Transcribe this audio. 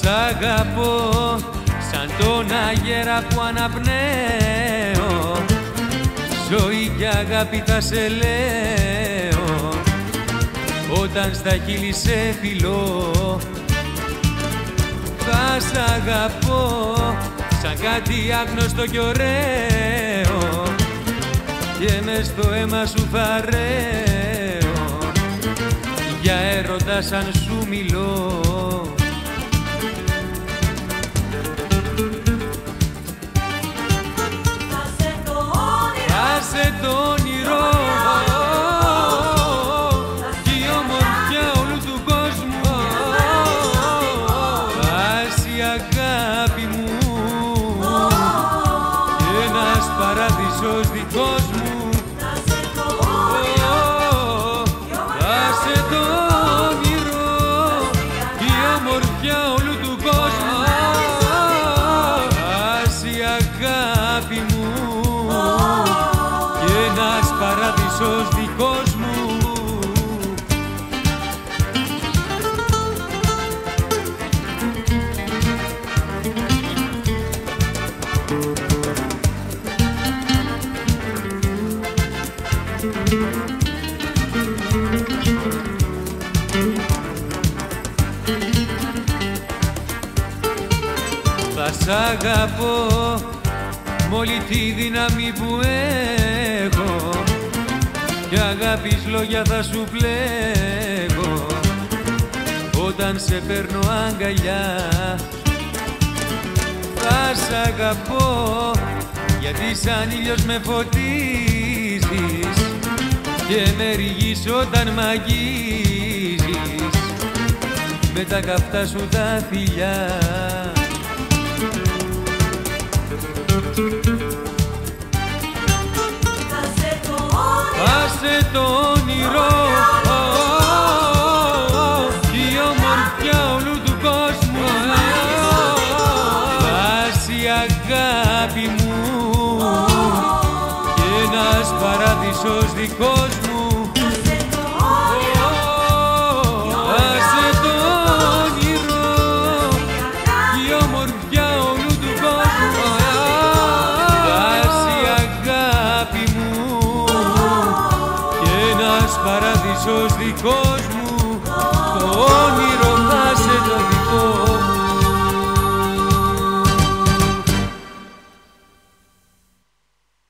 σ' αγαπώ σαν τον αγέρα που αναπνέω, ζωή και αγάπη θα σε λέω, όταν στα χείλη σε φιλώ. Θα σ' αγαπώ σαν κάτι άγνωστο κι ωραίο και μες στο αίμα σου θα ρέω, για έρωτα σαν σου μιλώ. Άσε το όνειρο κι η ομορφιά όλου του κόσμου, άσε η αγάπη μου κι ένας παράδεισος δικός μου. Άσε το όνειρο κι η ομορφιά όλου του κόσμου, άσε η αγάπη μου κι ένας παράδεισος δικός μου. Θα σ' αγαπώ μ' όλη τη δύναμη που έχω κι αγάπης λόγια θα σου πλέγω, όταν σε παίρνω αγκαλιά. Θα σ' αγαπώ γιατί σαν ήλιος με φωτίζεις και με ρηγείς όταν μ' αγγίζεις με τα καυτά σου τα φιλιά. Άσε το όνειρο κι η ομορφιά όλου του κόσμου, άσε η αγάπη μου κι ένας παράδεισος δικός μου. Άσε το όνειρο κι η ομορφιά όλου του κόσμου, άσε η αγάπη μου κι ένας παράδεισος δικός μου. Το όνειρο